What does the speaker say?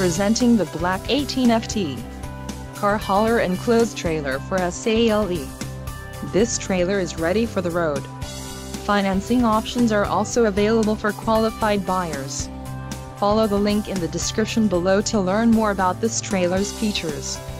Presenting the black 18ft.Car hauler enclosed trailer for SALE. This trailer is ready for the road. Financing options are also available for qualified buyers. Follow the link in the description below to learn more about this trailer's features.